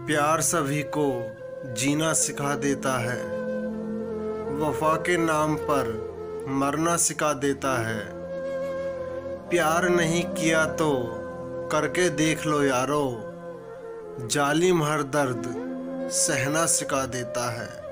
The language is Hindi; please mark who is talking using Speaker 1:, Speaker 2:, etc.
Speaker 1: प्यार सभी को जीना सिखा देता है, वफा के नाम पर मरना सिखा देता है। प्यार नहीं किया तो करके देख लो यारो, जालिम हर दर्द सहना सिखा देता है।